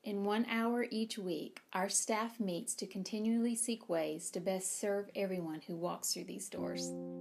In 1 hour each week, our staff meets to continually seek ways to best serve everyone who walks through these doors.